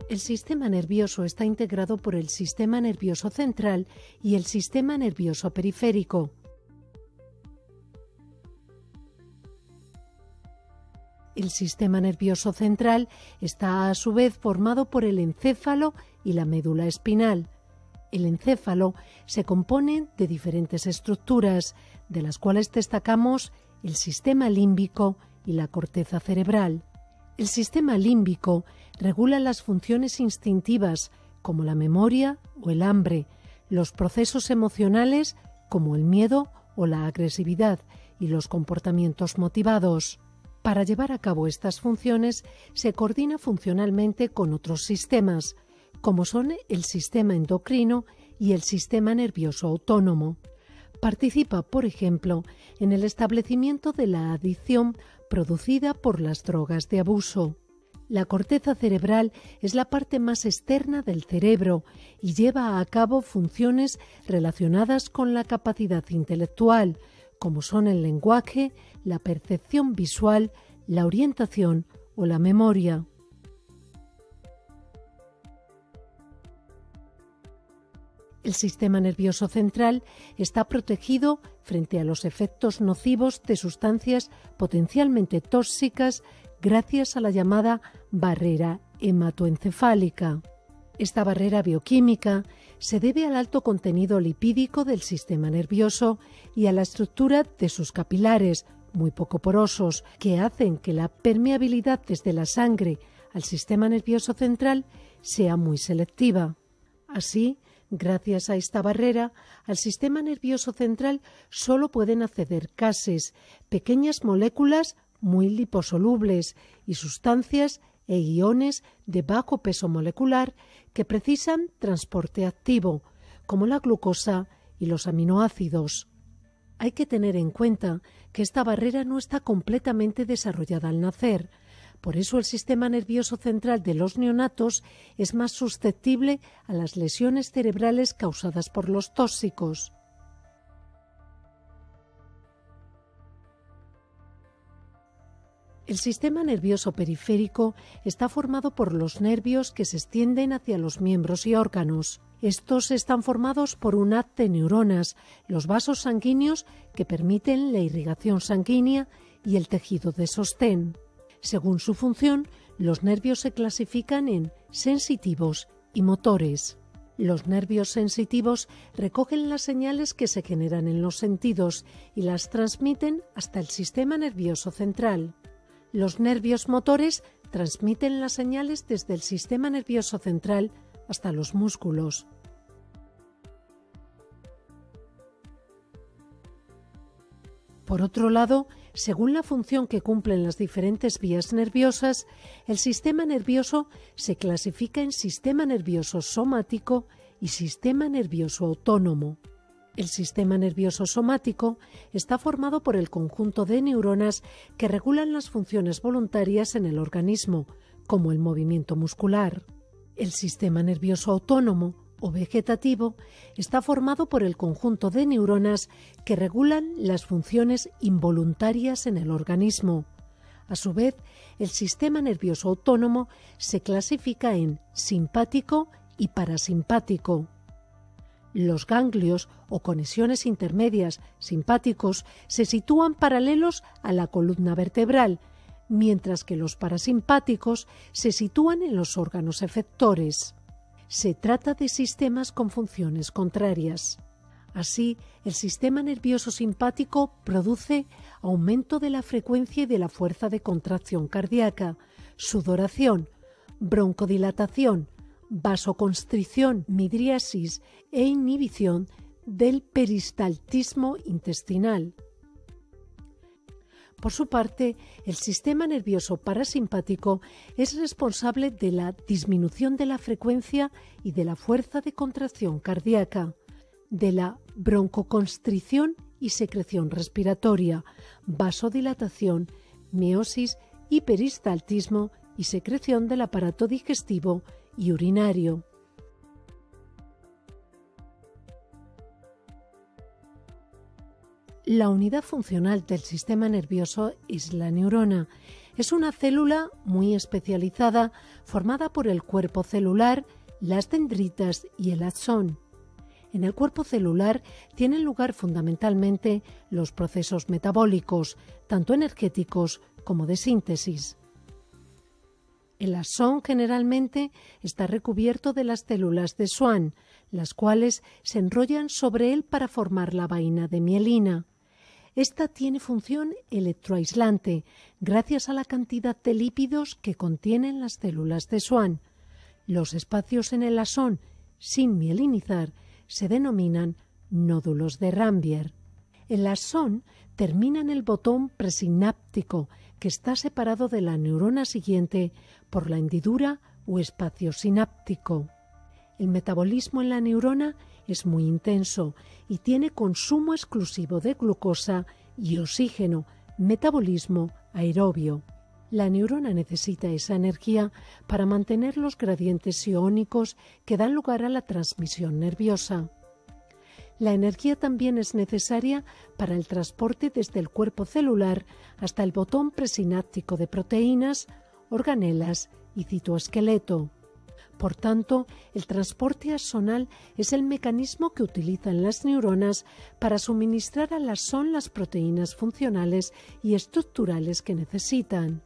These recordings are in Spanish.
El sistema nervioso está integrado por el sistema nervioso central y el sistema nervioso periférico. El sistema nervioso central está a su vez formado por el encéfalo y la médula espinal. El encéfalo se compone de diferentes estructuras, de las cuales destacamos el sistema límbico y la corteza cerebral. El sistema límbico regula las funciones instintivas, como la memoria o el hambre, los procesos emocionales, como el miedo o la agresividad, y los comportamientos motivados. Para llevar a cabo estas funciones, se coordina funcionalmente con otros sistemas, como son el sistema endocrino y el sistema nervioso autónomo. Participa, por ejemplo, en el establecimiento de la adicción producida por las drogas de abuso. La corteza cerebral es la parte más externa del cerebro y lleva a cabo funciones relacionadas con la capacidad intelectual, como son el lenguaje, la percepción visual, la orientación o la memoria. El sistema nervioso central está protegido frente a los efectos nocivos de sustancias potencialmente tóxicas gracias a la llamada barrera hematoencefálica. Esta barrera bioquímica se debe al alto contenido lipídico del sistema nervioso y a la estructura de sus capilares, muy poco porosos, que hacen que la permeabilidad desde la sangre al sistema nervioso central sea muy selectiva. Así, gracias a esta barrera, al sistema nervioso central solo pueden acceder gases, pequeñas moléculas muy liposolubles y sustancias e iones de bajo peso molecular que precisan transporte activo, como la glucosa y los aminoácidos. Hay que tener en cuenta que esta barrera no está completamente desarrollada al nacer. Por eso el sistema nervioso central de los neonatos es más susceptible a las lesiones cerebrales causadas por los tóxicos. El sistema nervioso periférico está formado por los nervios que se extienden hacia los miembros y órganos. Estos están formados por un haz de neuronas, los vasos sanguíneos que permiten la irrigación sanguínea y el tejido de sostén. Según su función, los nervios se clasifican en sensitivos y motores. Los nervios sensitivos recogen las señales que se generan en los sentidos y las transmiten hasta el sistema nervioso central. Los nervios motores transmiten las señales desde el sistema nervioso central hasta los músculos. Por otro lado, según la función que cumplen las diferentes vías nerviosas, el sistema nervioso se clasifica en sistema nervioso somático y sistema nervioso autónomo. El sistema nervioso somático está formado por el conjunto de neuronas que regulan las funciones voluntarias en el organismo, como el movimiento muscular. El sistema nervioso autónomo o vegetativo está formado por el conjunto de neuronas que regulan las funciones involuntarias en el organismo. A su vez, el sistema nervioso autónomo se clasifica en simpático y parasimpático. Los ganglios o conexiones intermedias simpáticos se sitúan paralelos a la columna vertebral, mientras que los parasimpáticos se sitúan en los órganos efectores. Se trata de sistemas con funciones contrarias. Así, el sistema nervioso simpático produce aumento de la frecuencia y de la fuerza de contracción cardíaca, sudoración, broncodilatación, vasoconstricción, midriasis e inhibición del peristaltismo intestinal. Por su parte, el sistema nervioso parasimpático es responsable de la disminución de la frecuencia y de la fuerza de contracción cardíaca, de la broncoconstricción y secreción respiratoria, vasodilatación, meiosis y peristaltismo y secreción del aparato digestivo y urinario. La unidad funcional del sistema nervioso es la neurona. Es una célula muy especializada formada por el cuerpo celular, las dendritas y el axón. En el cuerpo celular tienen lugar fundamentalmente los procesos metabólicos, tanto energéticos como de síntesis. El axón generalmente está recubierto de las células de Schwann, las cuales se enrollan sobre él para formar la vaina de mielina. Esta tiene función electroaislante gracias a la cantidad de lípidos que contienen las células de Schwann. Los espacios en el axón sin mielinizar se denominan nódulos de Rambier. El axón termina en el botón presináptico, que está separado de la neurona siguiente por la hendidura o espacio sináptico. El metabolismo en la neurona es muy intenso y tiene consumo exclusivo de glucosa y oxígeno, metabolismo aerobio. La neurona necesita esa energía para mantener los gradientes iónicos que dan lugar a la transmisión nerviosa. La energía también es necesaria para el transporte desde el cuerpo celular hasta el botón presináptico de proteínas, organelas y citoesqueleto. Por tanto, el transporte axonal es el mecanismo que utilizan las neuronas para suministrar al axón las proteínas funcionales y estructurales que necesitan.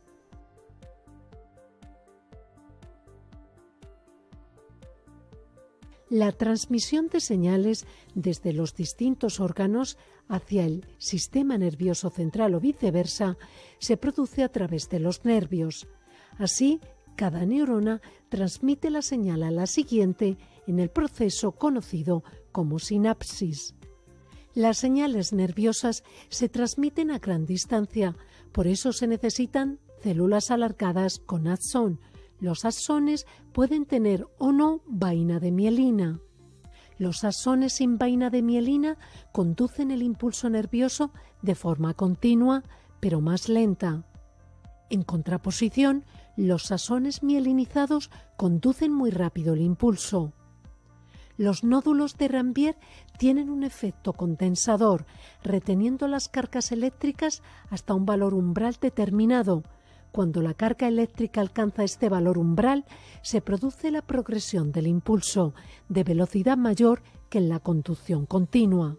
La transmisión de señales desde los distintos órganos hacia el sistema nervioso central o viceversa se produce a través de los nervios. Así, cada neurona transmite la señal a la siguiente en el proceso conocido como sinapsis. Las señales nerviosas se transmiten a gran distancia, por eso se necesitan células alargadas con axón. Los axones pueden tener o no vaina de mielina. Los axones sin vaina de mielina conducen el impulso nervioso de forma continua, pero más lenta. En contraposición, los axones mielinizados conducen muy rápido el impulso. Los nódulos de Rambier tienen un efecto condensador, reteniendo las cargas eléctricas hasta un valor umbral determinado. Cuando la carga eléctrica alcanza este valor umbral, se produce la progresión del impulso, de velocidad mayor que en la conducción continua.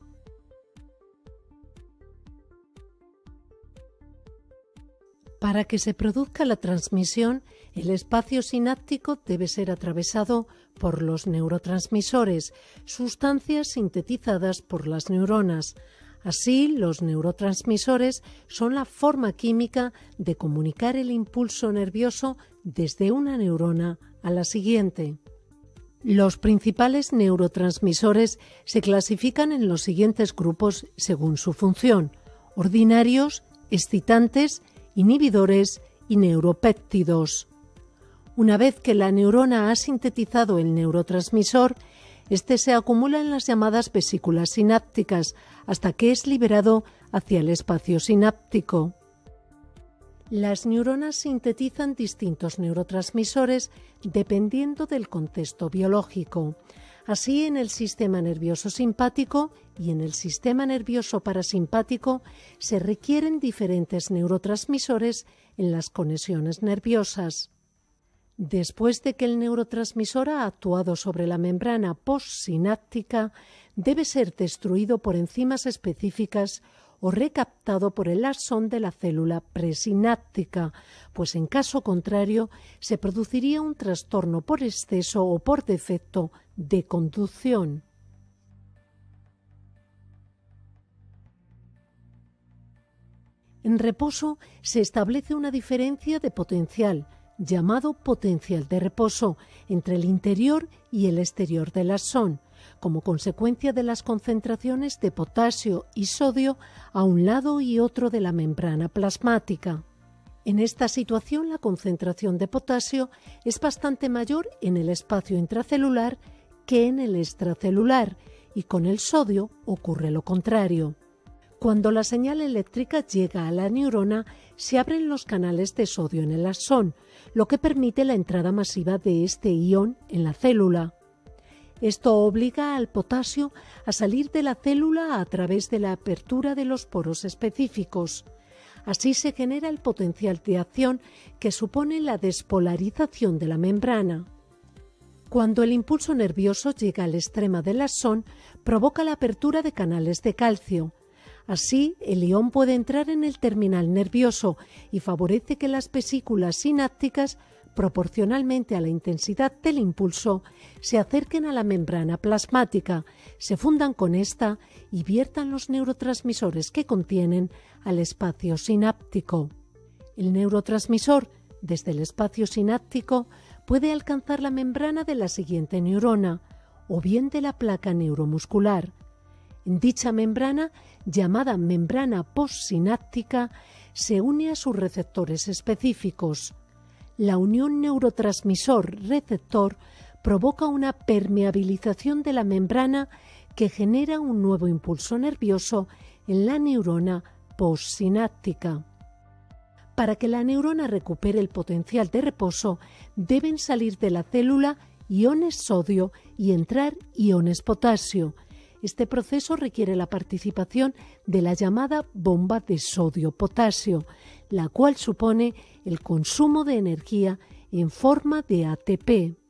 Para que se produzca la transmisión, el espacio sináptico debe ser atravesado por los neurotransmisores, sustancias sintetizadas por las neuronas. Así, los neurotransmisores son la forma química de comunicar el impulso nervioso desde una neurona a la siguiente. Los principales neurotransmisores se clasifican en los siguientes grupos según su función: ordinarios, excitantes, inhibidores y neuropéptidos. Una vez que la neurona ha sintetizado el neurotransmisor, este se acumula en las llamadas vesículas sinápticas hasta que es liberado hacia el espacio sináptico. Las neuronas sintetizan distintos neurotransmisores dependiendo del contexto biológico. Así, en el sistema nervioso simpático y en el sistema nervioso parasimpático se requieren diferentes neurotransmisores en las conexiones nerviosas. Después de que el neurotransmisor ha actuado sobre la membrana postsináptica, debe ser destruido por enzimas específicas o recaptado por el axón de la célula presináptica, pues en caso contrario se produciría un trastorno por exceso o por defecto de conducción. En reposo se establece una diferencia de potencial, llamado potencial de reposo, entre el interior y el exterior del axón, como consecuencia de las concentraciones de potasio y sodio a un lado y otro de la membrana plasmática. En esta situación, la concentración de potasio es bastante mayor en el espacio intracelular que en el extracelular, y con el sodio ocurre lo contrario. Cuando la señal eléctrica llega a la neurona, se abren los canales de sodio en el axón, lo que permite la entrada masiva de este ion en la célula. Esto obliga al potasio a salir de la célula a través de la apertura de los poros específicos. Así se genera el potencial de acción que supone la despolarización de la membrana. Cuando el impulso nervioso llega al extremo del axón, provoca la apertura de canales de calcio. Así, el ion puede entrar en el terminal nervioso y favorece que las vesículas sinápticas, proporcionalmente a la intensidad del impulso, se acerquen a la membrana plasmática, se fundan con esta y viertan los neurotransmisores que contienen al espacio sináptico. El neurotransmisor, desde el espacio sináptico, puede alcanzar la membrana de la siguiente neurona o bien de la placa neuromuscular. En dicha membrana, llamada membrana postsináptica, se une a sus receptores específicos. La unión neurotransmisor-receptor provoca una permeabilización de la membrana que genera un nuevo impulso nervioso en la neurona postsináptica. Para que la neurona recupere el potencial de reposo, deben salir de la célula iones sodio y entrar iones potasio. Este proceso requiere la participación de la llamada bomba de sodio-potasio, la cual supone el consumo de energía en forma de ATP.